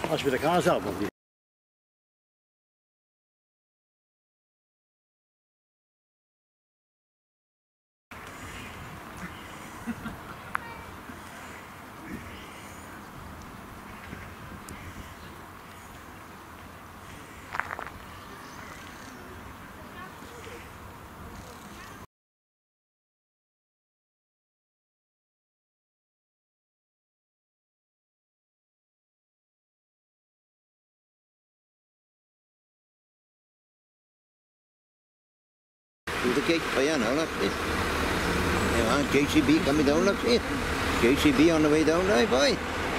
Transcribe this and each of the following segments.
That's where the cars are, probably. Through the gate for you now, look. There are JCB coming down, look, see? JCB on the way down there, boy.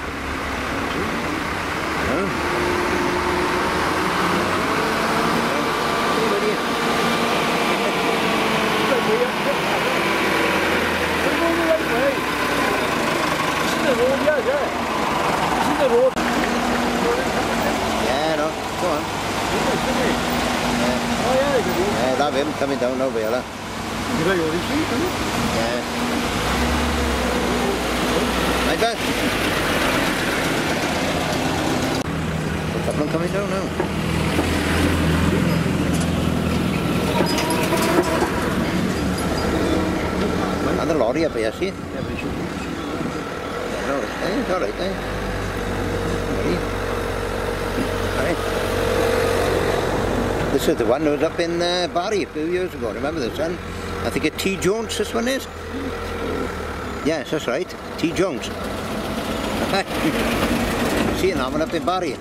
Yeah, no, go on. Yeah, that him coming down over here, look. Yeah. I bet. A couple of them coming down now. And the lorry up here, see? Yeah, but it should be. Yeah, it's alright, eh? Alright. This is the one that was up in Barry a few years ago, remember this one? I think it's T. Jones, this one is? Yes, that's right, T. Jones. See that one up in Barry.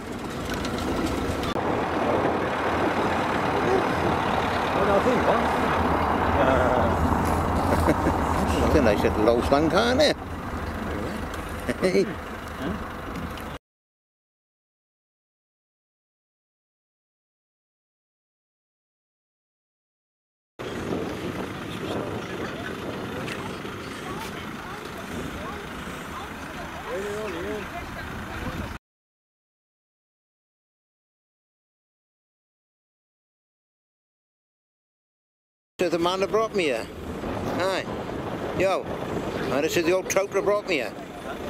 It's a nice little low slung car, isn't it? Hey. This is the man that brought me here. Aye. Yo. And this is the old trout that brought me here.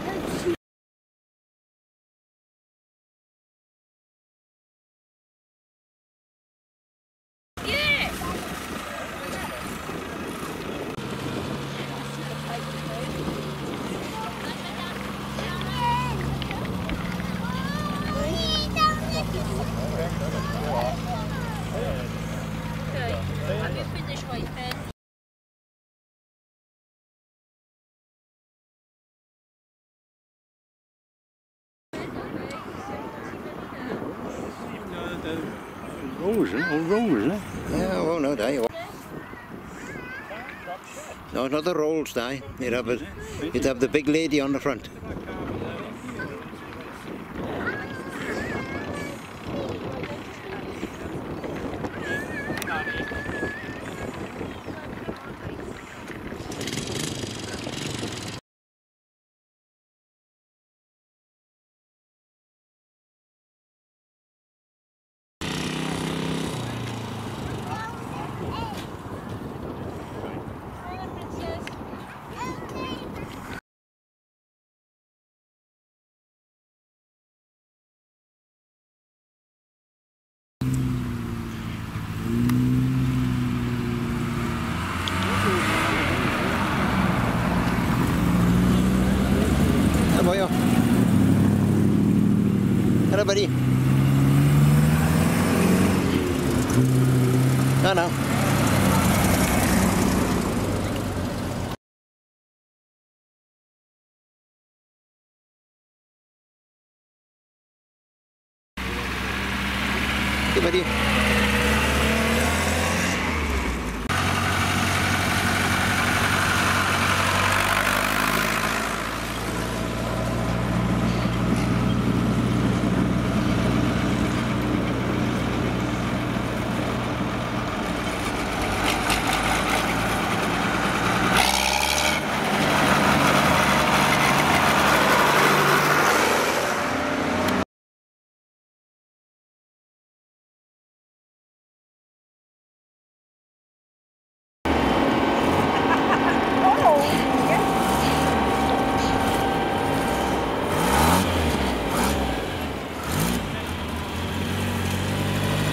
Have you finished waiting? Rolls, eh? Old rolls, eh? Yeah, well, no, there you are. No, not the rolls, die. You'd have the big lady on the front. Hello, buddy. No, no. Hey, buddy.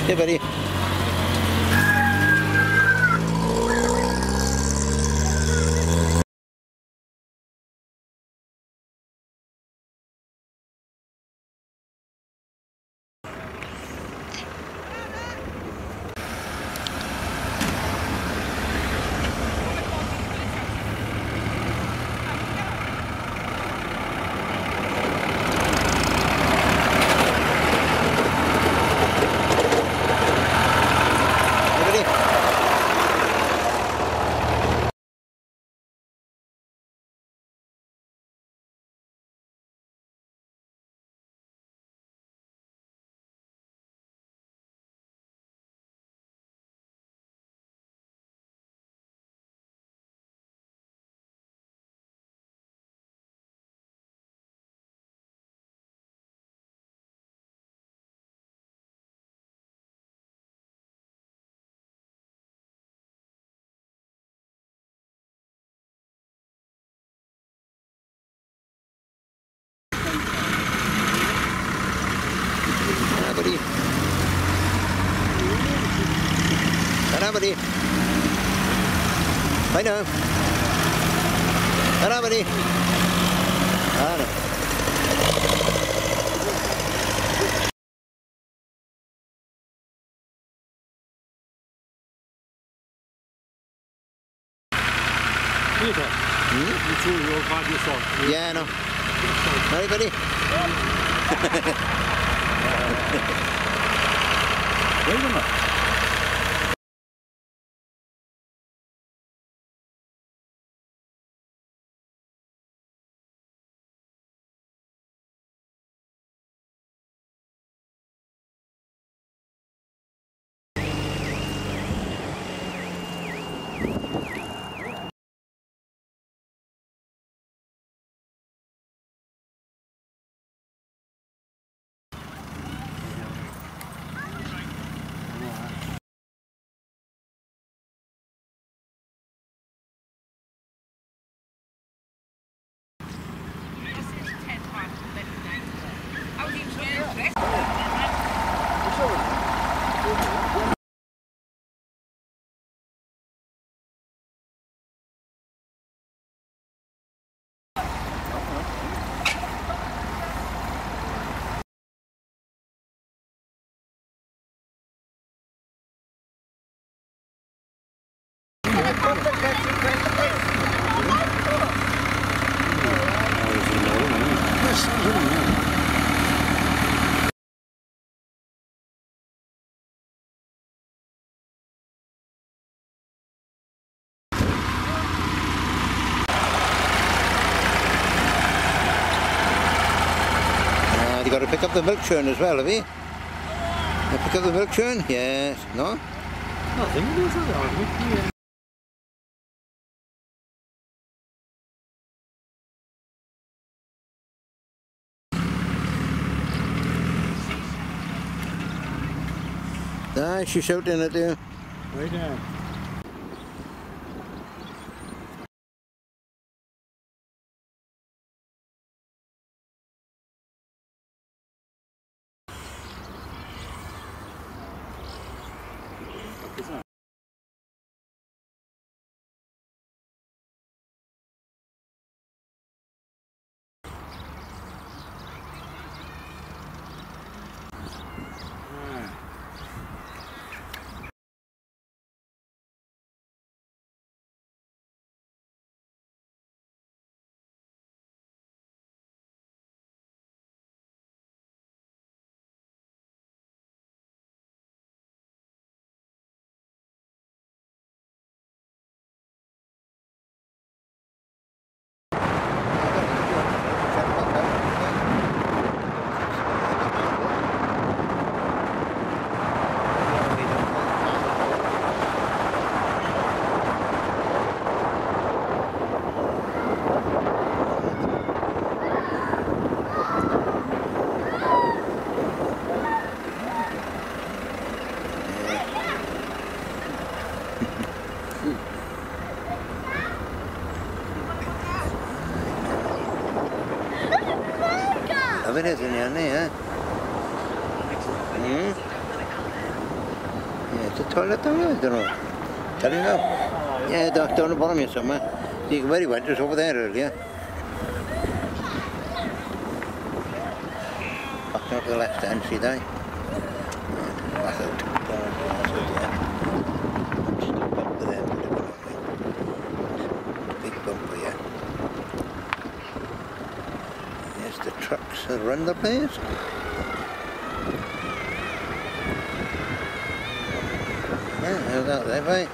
Hey, buddy. Buddy. Hello, buddy. I know. Hello, buddy. Hello. Peter, you two are all by yourself. Yeah, I know. Hi, buddy. Wait a minute. You got to pick up the milk churn as well, have you? Pick up the milk churn? Yes. No? Nothing. Yeah. Ah, she's shouting at you. Right down. Avere segnali, eh? Is the toilet down there? I don't know. Tell you now. Yeah, down the bottom here somewhere. See where he went, just over there earlier. Back down to the left hand, see that? Back out. Stop up with them. Big bumper here. There's the trucks that run the place. Yeah, there's that there, right?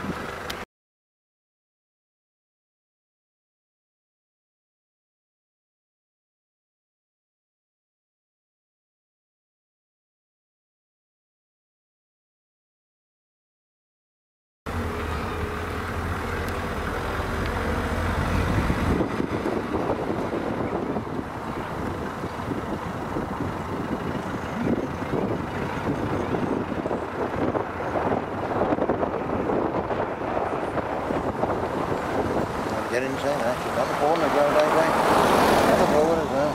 Get inside, actually. Got the phone as well, right? Got the blower as well.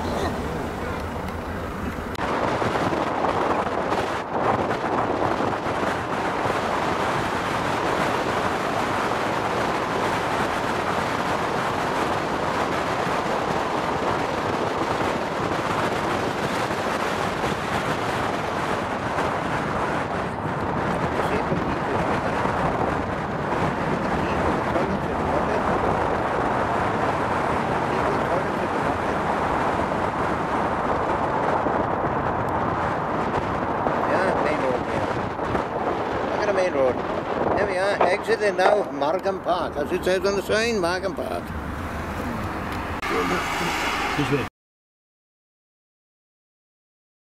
Main road. There we are, exiting now, Margam Park, as it says on the sign, Margam Park.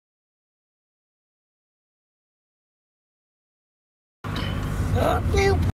This way.